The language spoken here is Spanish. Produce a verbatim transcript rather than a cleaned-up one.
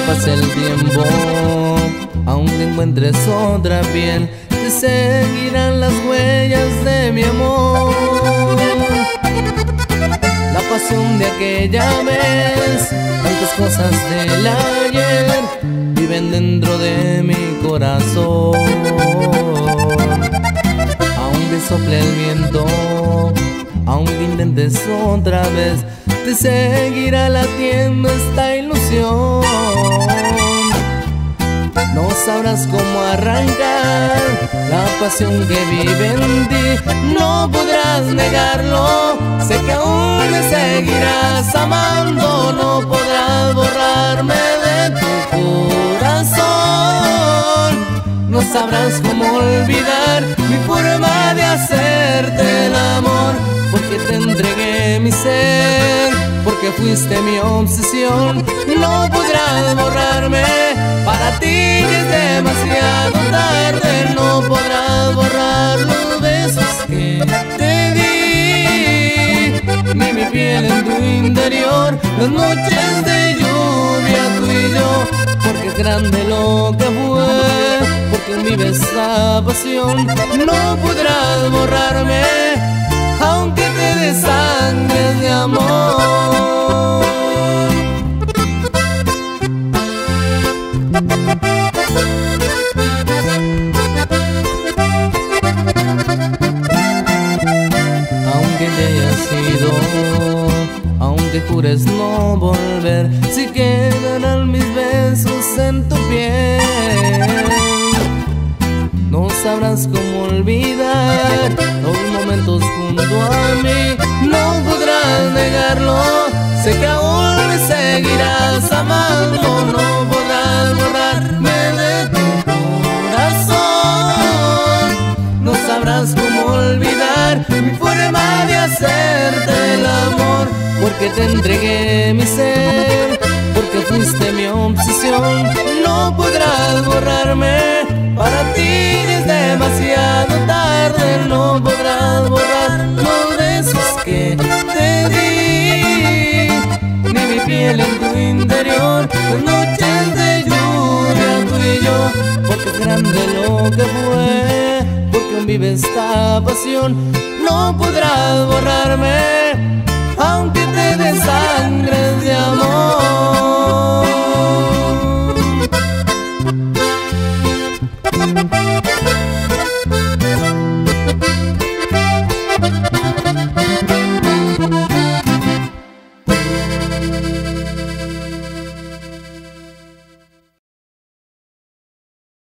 pase el tiempo, aunque encuentres otra piel, te seguirán las huellas de mi amor. La pasión de aquella vez, tantas cosas del ayer viven dentro de mi corazón. Aunque sople el viento, aunque intentes otra vez, te seguirá latiendo esta ilusión. No sabrás cómo arrancar la pasión que vive en ti, no podrás negarlo, sé que aún me seguirás amando, no podrás borrarme de tu corazón. No sabrás cómo olvidar mi forma de hacerte el amor, porque te entregué mi ser, porque fuiste mi obsesión. No podrás borrarme, para ti es demasiado tarde. No podrás borrar los besos que te di, ni mi piel en tu interior, las noches de lluvia tú y yo, porque es grande lo que fue, porque vive esta pasión. No podrás borrarme, aunque te desangres de amor. Aunque te hayas ido, aunque jures no volver, si quedarán mis besos en tu piel. No sabrás cómo olvidar los momentos junto a mí, no podrás negarlo, sé que aún me seguirás amando. No podrás borrarme de tu corazón, no sabrás cómo olvidar mi forma de hacerte el amor, porque te entregué mi ser, porque fuiste mi obsesión. No podrás borrarme, para ti es demasiado tarde. No podrás borrar los besos que te di, ni mi piel en tu interior, las noches de lluvia tú y yo, porque es grande lo que fue, porque aún vive esta pasión. No podrás borrarme,